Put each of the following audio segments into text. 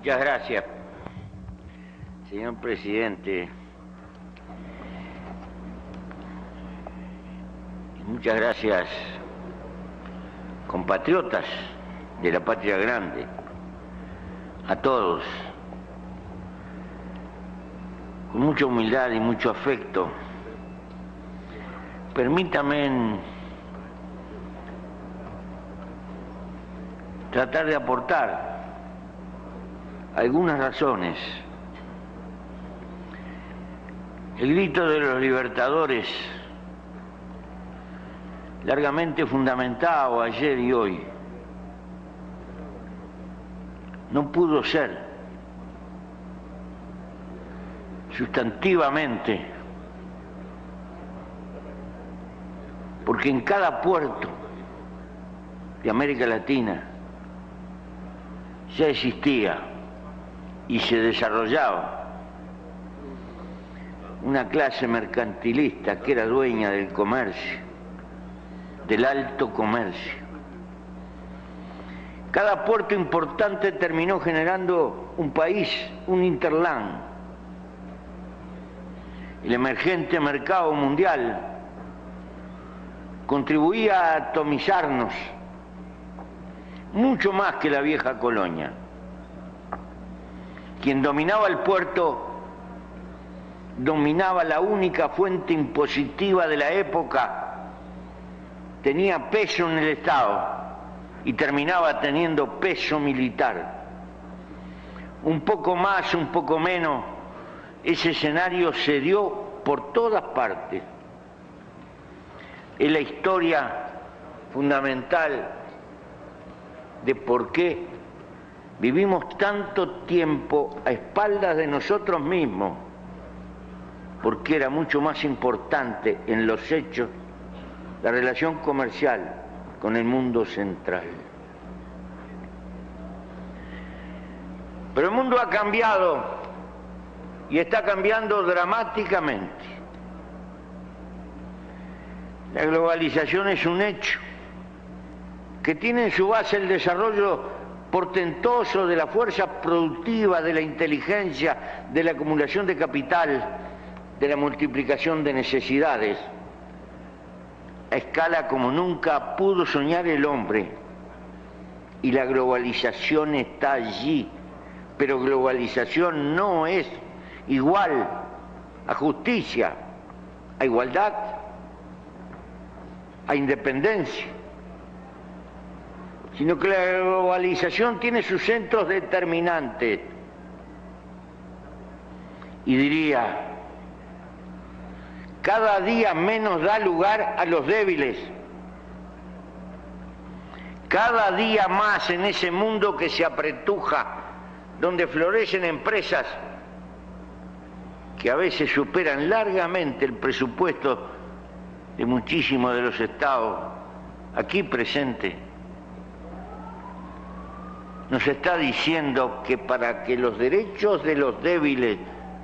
Muchas gracias, señor presidente. Muchas gracias, compatriotas de la patria grande, a todos. Con mucha humildad y mucho afecto, permítame tratar de aportar algunas razones. El grito de los libertadores, largamente fundamentado ayer y hoy, no pudo ser sustantivamente, porque en cada puerto de América Latina ya existía y se desarrollaba una clase mercantilista que era dueña del comercio, del alto comercio. Cada puerto importante terminó generando un país, un hinterland. El emergente mercado mundial contribuía a atomizarnos mucho más que la vieja colonia. Quien dominaba el puerto dominaba la única fuente impositiva de la época, tenía peso en el Estado y terminaba teniendo peso militar. Un poco más, un poco menos, ese escenario se dio por todas partes. Es la historia fundamental de por qué vivimos tanto tiempo a espaldas de nosotros mismos, porque era mucho más importante en los hechos la relación comercial con el mundo central. Pero el mundo ha cambiado y está cambiando dramáticamente. La globalización es un hecho que tiene en su base el desarrollo portentoso de la fuerza productiva, de la inteligencia, de la acumulación de capital, de la multiplicación de necesidades, a escala como nunca pudo soñar el hombre. Y la globalización está allí, pero globalización no es igual a justicia, a igualdad, a independencia, sino que la globalización tiene sus centros determinantes. Y diría, cada día menos da lugar a los débiles. Cada día más en ese mundo que se apretuja, donde florecen empresas que a veces superan largamente el presupuesto de muchísimos de los estados aquí presentes, nos está diciendo que para que los derechos de los débiles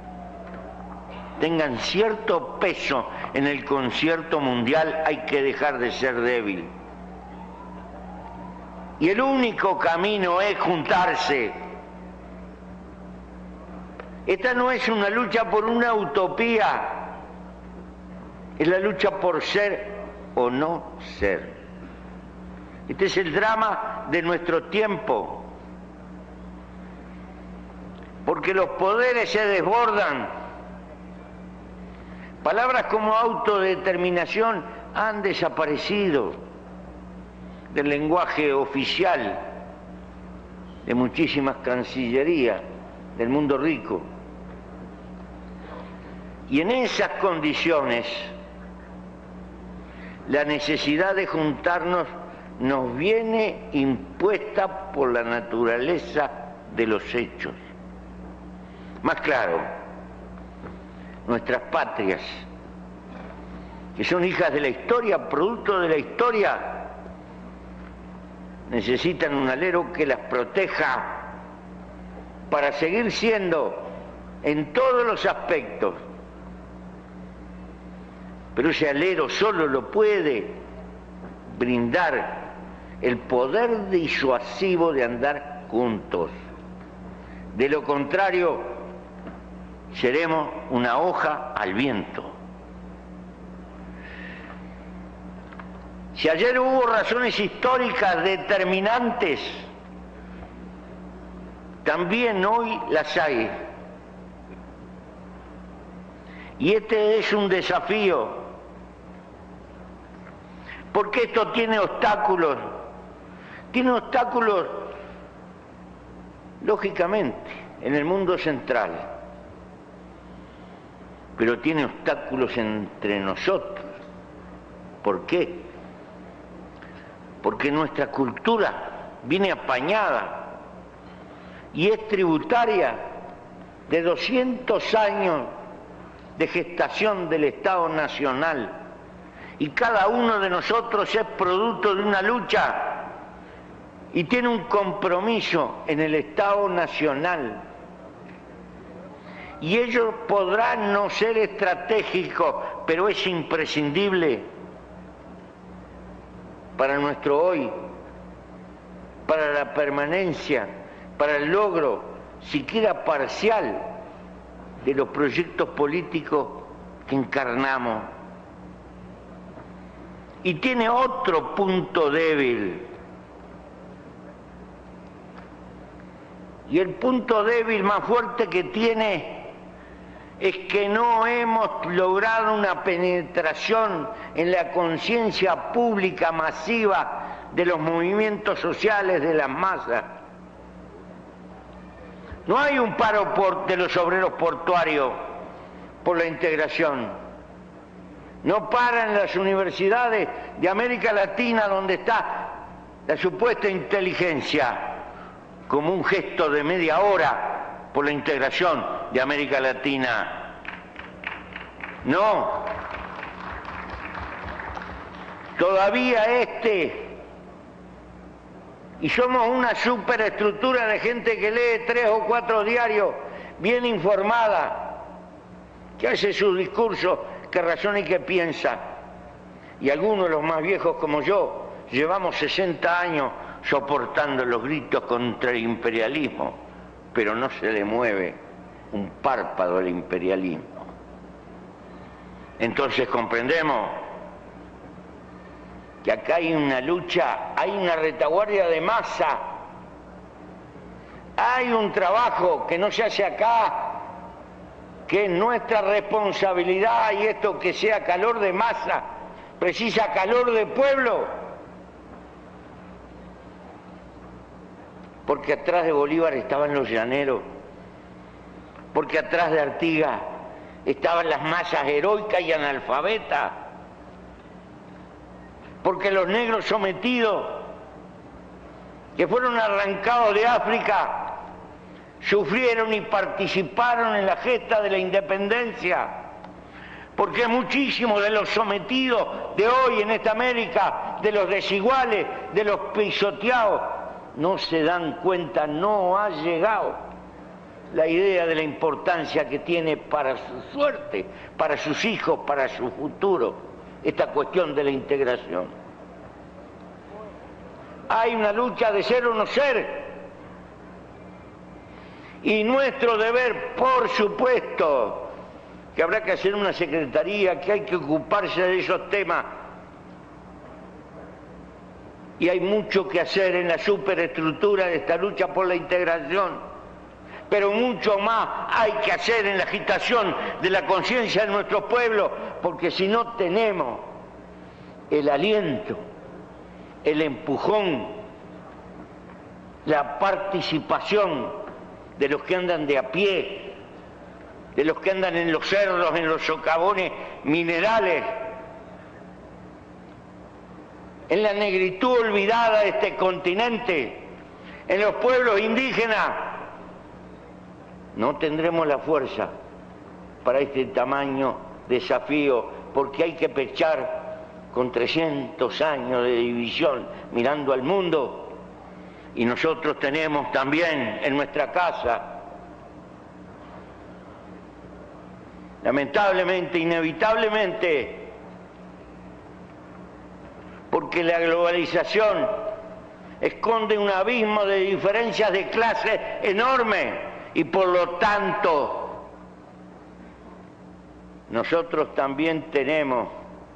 tengan cierto peso en el concierto mundial hay que dejar de ser débil. Y el único camino es juntarse. Esta no es una lucha por una utopía, es la lucha por ser o no ser. Este es el drama de nuestro tiempo, porque los poderes se desbordan. Palabras como autodeterminación han desaparecido del lenguaje oficial de muchísimas cancillerías del mundo rico. Y en esas condiciones, la necesidad de juntarnos nos viene impuesta por la naturaleza de los hechos. Más claro, nuestras patrias, que son hijas de la historia, producto de la historia, necesitan un alero que las proteja para seguir siendo en todos los aspectos. Pero ese alero solo lo puede brindar el poder disuasivo de andar juntos, De lo contrario, seremos una hoja al viento. Si ayer hubo razones históricas determinantes, también hoy las hay. Y este es un desafío, porque esto tiene obstáculos. Tiene obstáculos, lógicamente, en el mundo central, pero tiene obstáculos entre nosotros. ¿Por qué? Porque nuestra cultura viene apañada y es tributaria de 200 años de gestación del Estado Nacional, y cada uno de nosotros es producto de una lucha y tiene un compromiso en el Estado Nacional. Y ello podrá no ser estratégico, pero es imprescindible para nuestro hoy, para la permanencia, para el logro, siquiera parcial, de los proyectos políticos que encarnamos. Y tiene otro punto débil. Y el punto débil más fuerte que tiene es que no hemos logrado una penetración en la conciencia pública masiva de los movimientos sociales de las masas. No hay un paro de los obreros portuarios por la integración. No paran las universidades de América Latina, donde está la supuesta inteligencia, como un gesto de media hora por la integración de América Latina. No. Todavía y somos una superestructura de gente que lee 3 o 4 diarios, bien informada, que hace sus discursos, que razona y que piensa. Y algunos, los más viejos como yo, llevamos 60 años soportando los gritos contra el imperialismo, pero no se le mueve un párpado al imperialismo. Entonces comprendemos que acá hay una lucha, hay una retaguardia de masa, hay un trabajo que no se hace acá, que es nuestra responsabilidad, y esto que sea calor de masa, precisa calor de pueblo, porque atrás de Bolívar estaban los llaneros, porque atrás de Artigas estaban las masas heroicas y analfabetas, porque los negros sometidos, que fueron arrancados de África, sufrieron y participaron en la gesta de la independencia, porque muchísimos de los sometidos de hoy en esta América, de los desiguales, de los pisoteados, no se dan cuenta, no ha llegado la idea de la importancia que tiene para su suerte, para sus hijos, para su futuro, esta cuestión de la integración. Hay una lucha de ser o no ser, y nuestro deber, por supuesto, que habrá que hacer una secretaría, que hay que ocuparse de esos temas, y hay mucho que hacer en la superestructura de esta lucha por la integración, pero mucho más hay que hacer en la agitación de la conciencia de nuestros pueblos, porque si no tenemos el aliento, el empujón, la participación de los que andan de a pie, de los que andan en los cerros, en los socavones minerales, en la negritud olvidada de este continente, en los pueblos indígenas, no tendremos la fuerza para este tamaño desafío, porque hay que pechar con 300 años de división mirando al mundo, y nosotros tenemos también en nuestra casa, lamentablemente, inevitablemente, porque la globalización esconde un abismo de diferencias de clase enorme, y por lo tanto nosotros también tenemos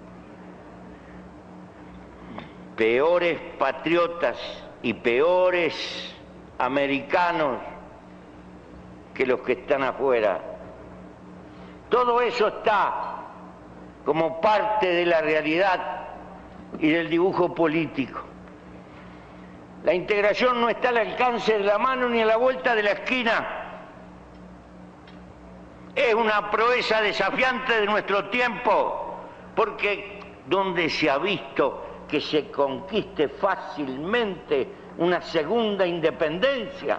peores patriotas y peores americanos que los que están afuera. Todo eso está como parte de la realidad y del dibujo político. La integración no está al alcance de la mano ni a la vuelta de la esquina. Es una proeza desafiante de nuestro tiempo, porque donde se ha visto que se conquiste fácilmente una segunda independencia,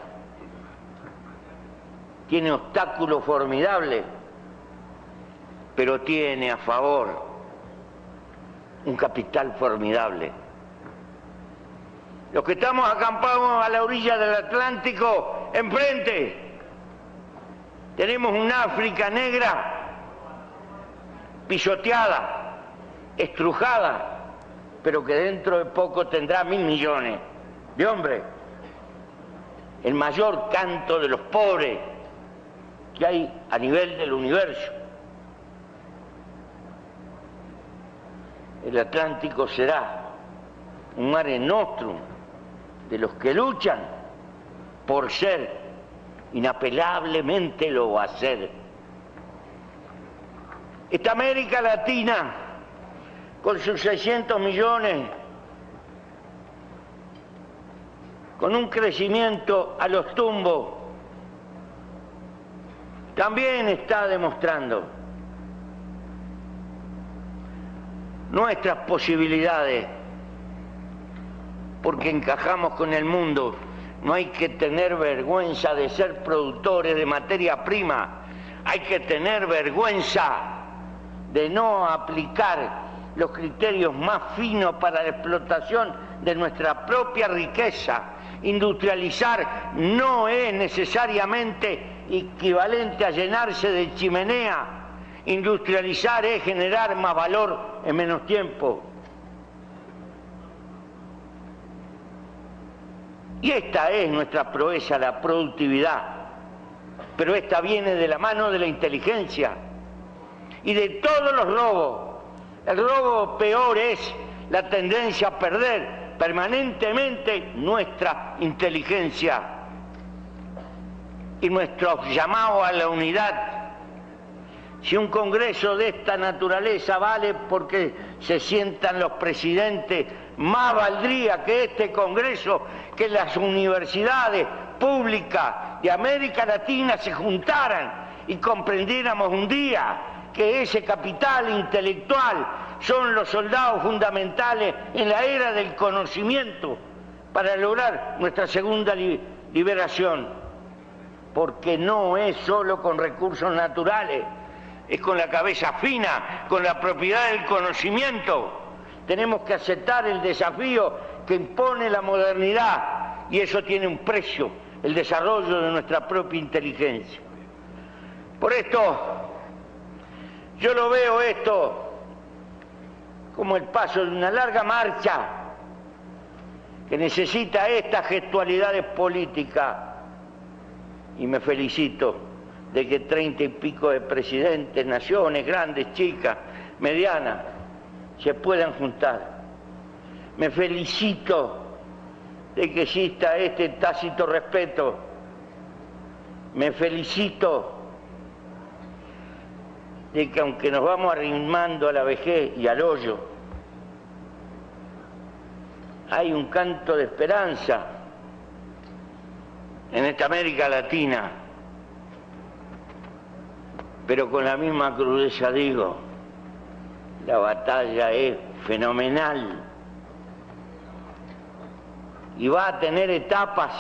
tiene obstáculos formidables, pero tiene a favor un capital formidable. Los que estamos acampados a la orilla del Atlántico, enfrente, tenemos una África negra, pisoteada, estrujada, pero que dentro de poco tendrá 1.000 millones de hombres. El mayor canto de los pobres que hay a nivel del universo. El Atlántico será un mare nostrum de los que luchan por ser, inapelablemente lo va a ser. Esta América Latina, con sus 600 millones, con un crecimiento a los tumbos, también está demostrando nuestras posibilidades, porque encajamos con el mundo. No hay que tener vergüenza de ser productores de materia prima, hay que tener vergüenza de no aplicar los criterios más finos para la explotación de nuestra propia riqueza. Industrializar no es necesariamente equivalente a llenarse de chimenea. Industrializar es generar más valor en menos tiempo. Y esta es nuestra proeza, la productividad. Pero esta viene de la mano de la inteligencia y de todos los robos. El robo peor es la tendencia a perder permanentemente nuestra inteligencia y nuestro llamado a la unidad. Si un congreso de esta naturaleza vale porque se sientan los presidentes, más valdría que este congreso, que las universidades públicas de América Latina se juntaran y comprendiéramos un día que ese capital intelectual son los soldados fundamentales en la era del conocimiento para lograr nuestra segunda liberación. Porque no es solo con recursos naturales, es con la cabeza fina, con la propiedad del conocimiento. Tenemos que aceptar el desafío que impone la modernidad, y eso tiene un precio, el desarrollo de nuestra propia inteligencia. Por esto, yo lo veo esto como el paso de una larga marcha que necesita estas gestualidades políticas, y me felicito de que 30 y pico de presidentes, naciones, grandes, chicas, medianas, se puedan juntar. Me felicito de que exista este tácito respeto. Me felicito de que aunque nos vamos arrimando a la vejez y al hoyo, hay un canto de esperanza en esta América Latina. Pero con la misma crudeza digo, la batalla es fenomenal y va a tener etapas.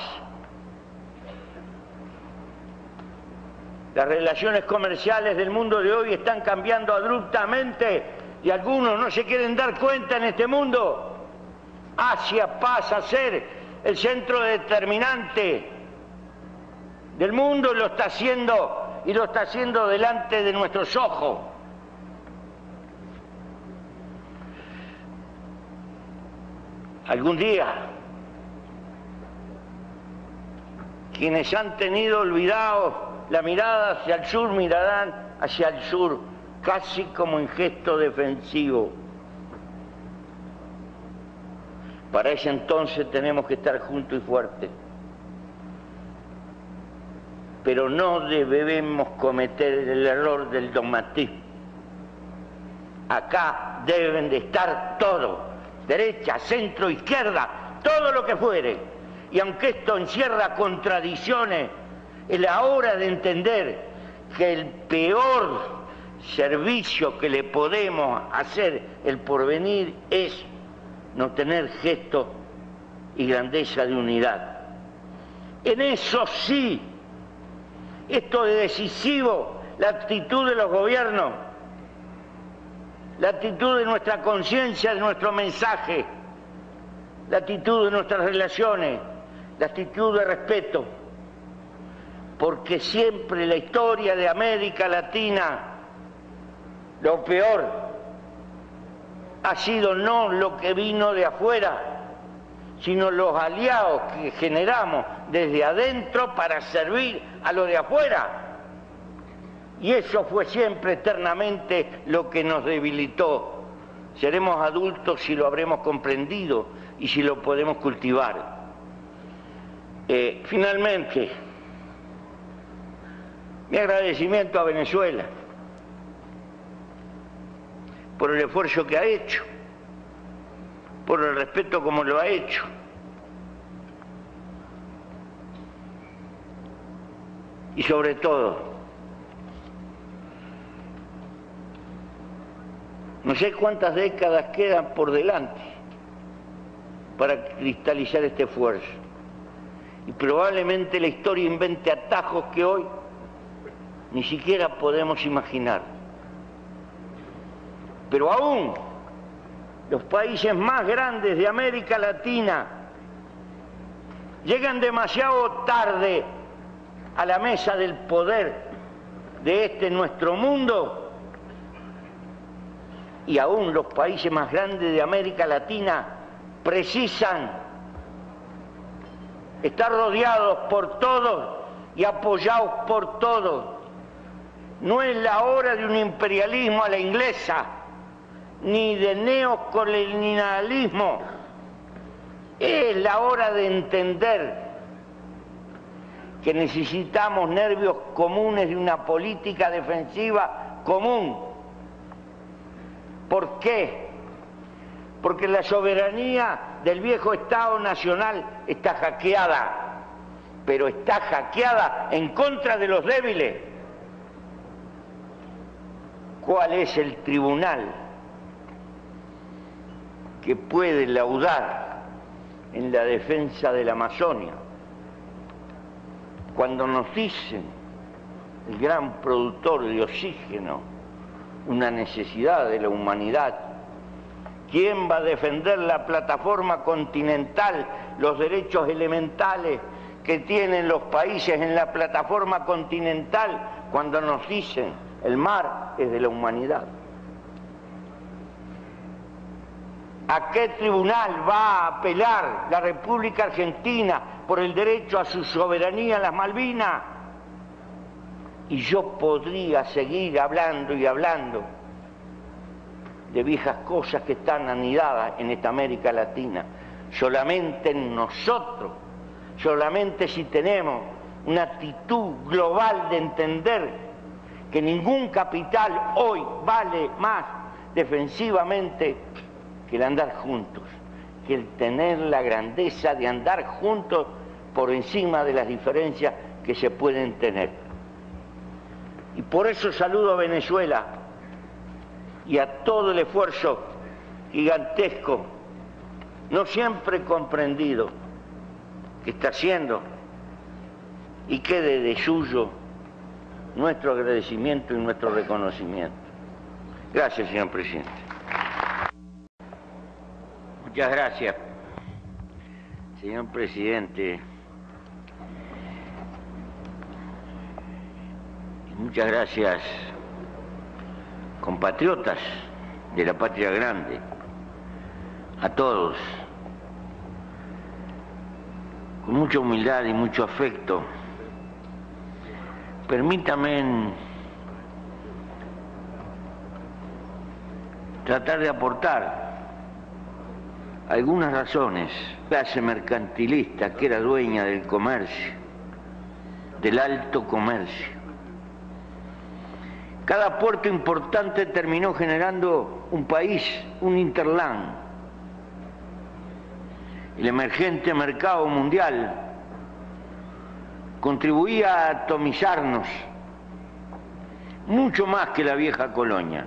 Las relaciones comerciales del mundo de hoy están cambiando abruptamente y algunos no se quieren dar cuenta en este mundo. Asia pasa a ser el centro determinante del mundo y lo está haciendo delante de nuestros ojos. Algún día Quienes han tenido olvidados la mirada hacia el sur mirarán hacia el sur, casi como en gesto defensivo. Para ese entonces tenemos que estar juntos y fuertes. Pero no debemos cometer el error del dogmatismo. Acá deben de estar todos, derecha, centro, izquierda, todo lo que fuere. Y aunque esto encierra contradicciones, es la hora de entender que el peor servicio que le podemos hacer el porvenir es no tener gesto y grandeza de unidad. En eso sí, esto es decisivo, la actitud de los gobiernos, la actitud de nuestra conciencia, de nuestro mensaje, la actitud de nuestras relaciones, la actitud de respeto, porque siempre en la historia de América Latina lo peor ha sido no lo que vino de afuera, sino los aliados que generamos desde adentro para servir a lo de afuera. Y eso fue siempre eternamente lo que nos debilitó. Seremos adultos si lo habremos comprendido y si lo podemos cultivar. Finalmente, mi agradecimiento a Venezuela por el esfuerzo que ha hecho, por el respeto como lo ha hecho. Y sobre todo, no sé cuántas décadas quedan por delante para cristalizar este esfuerzo. Y probablemente la historia invente atajos que hoy ni siquiera podemos imaginar. Pero aún los países más grandes de América Latina llegan demasiado tarde a la mesa del poder de este nuestro mundo, y aún los países más grandes de América Latina precisan estar rodeados por todos y apoyados por todos. No es la hora de un imperialismo a la inglesa, ni de neocolonialismo. Es la hora de entender que necesitamos nervios comunes de una política defensiva común. ¿Por qué? Porque la soberanía del viejo Estado Nacional está hackeada, pero está hackeada en contra de los débiles. ¿Cuál es el tribunal que puede laudar en la defensa de la Amazonia? Cuando nos dicen, el gran productor de oxígeno, una necesidad de la humanidad, ¿quién va a defender la plataforma continental, los derechos elementales que tienen los países en la plataforma continental cuando nos dicen el mar es de la humanidad? ¿A qué tribunal va a apelar la República Argentina por el derecho a su soberanía en las Malvinas? Y yo podría seguir hablando y hablando de viejas cosas que están anidadas en esta América Latina. Solamente en nosotros, solamente si tenemos una actitud global de entender que ningún capital hoy vale más defensivamente que el andar juntos, que el tener la grandeza de andar juntos por encima de las diferencias que se pueden tener. Y por eso saludo a Venezuela y a todo el esfuerzo gigantesco, no siempre comprendido, que está haciendo, y quede de suyo nuestro agradecimiento y nuestro reconocimiento. Gracias, señor presidente. Muchas gracias, señor presidente. Muchas gracias, compatriotas de la patria grande, a todos. con mucha humildad y mucho afecto, permítame tratar de aportar algunas razones. La clase mercantilista que era dueña del comercio, del alto comercio. Cada puerto importante terminó generando un país, un hinterland. El emergente mercado mundial contribuía a atomizarnos mucho más que la vieja colonia.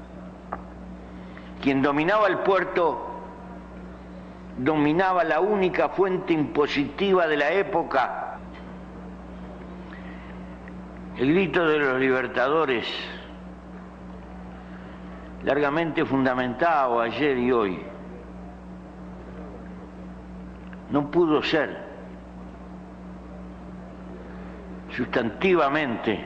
Quien dominaba el puerto dominaba la única fuente impositiva de la época. El grito de los libertadores, largamente fundamentado ayer y hoy, no pudo ser sustantivamente,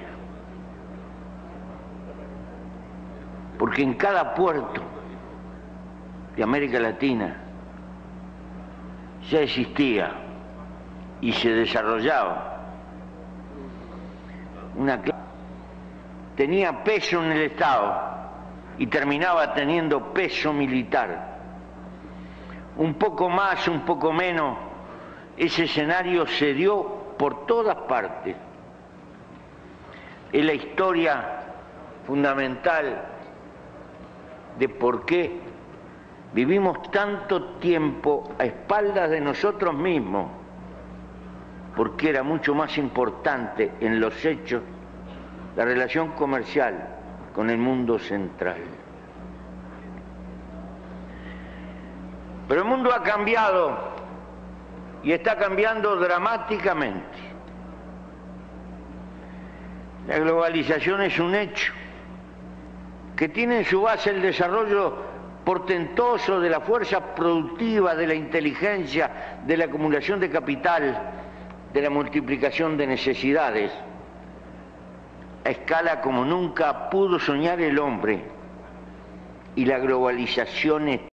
porque en cada puerto de América Latina ya existía y se desarrollaba una clase, tenía peso en el Estado y terminaba teniendo peso militar. Un poco más, un poco menos, ese escenario se dio por todas partes. Es la historia fundamental de por qué vivimos tanto tiempo a espaldas de nosotros mismos, porque era mucho más importante en los hechos la relación comercial con el mundo central. Pero el mundo ha cambiado y está cambiando dramáticamente. La globalización es un hecho que tiene en su base el desarrollo portentoso de la fuerza productiva, de la inteligencia, de la acumulación de capital, de la multiplicación de necesidades, a escala como nunca pudo soñar el hombre, y la globalización